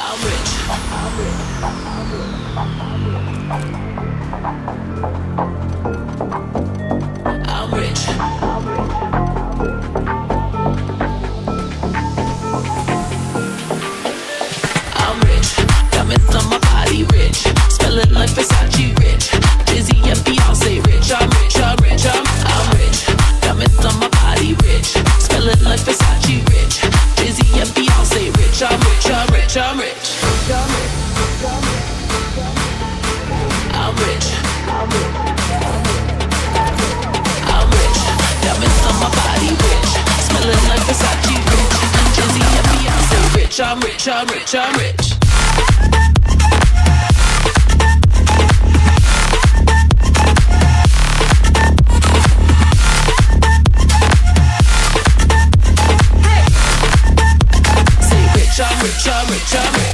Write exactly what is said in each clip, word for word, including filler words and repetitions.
I'm rich. I'm rich. I'm rich. I'm rich. Diamonds on my body, rich. Smelling like Versace, rich. Jay-Z and Beyonce, rich. I'm rich. I'm rich. I'm I'm rich. Diamonds on my body, rich. Smelling like Versace, rich. Jay-Z and Beyonce, rich. I'm rich. I'm rich. I'm rich. I'm rich. I'm rich. Diamonds on my body, rich. Smelling like Versace, rich. Jay-Z and Beyonce, rich. I'm rich. I'm rich. I'm rich. Say rich. I'm rich. I'm rich. I'm rich.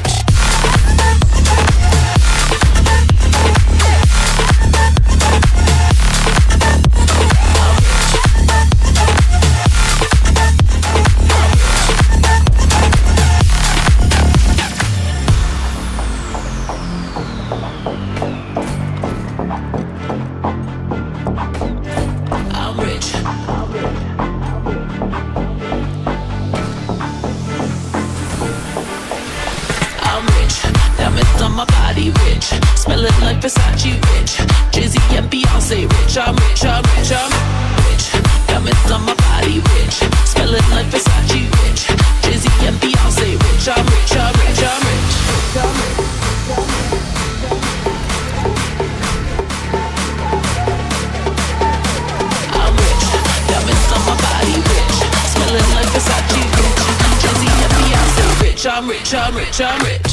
Smelling like Versace, rich. Jay-Z and Beyonce, rich. I'm rich, I'm rich, I'm rich. Diamonds on my body, rich. Smelling like Versace, rich. Jay-Z and Beyonce, rich. I'm rich, I'm rich, I'm rich. I'm rich. Diamonds on my body, rich. Smelling like Versace, rich. Jay-Z and Beyonce, rich. I'm rich, I'm rich, I'm rich.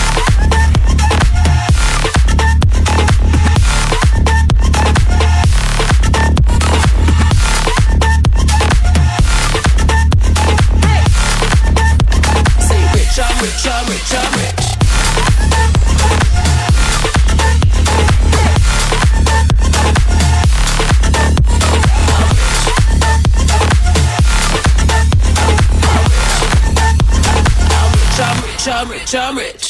I'm rich, I'm rich, I'm rich. I'm rich, I'm rich, I'm rich.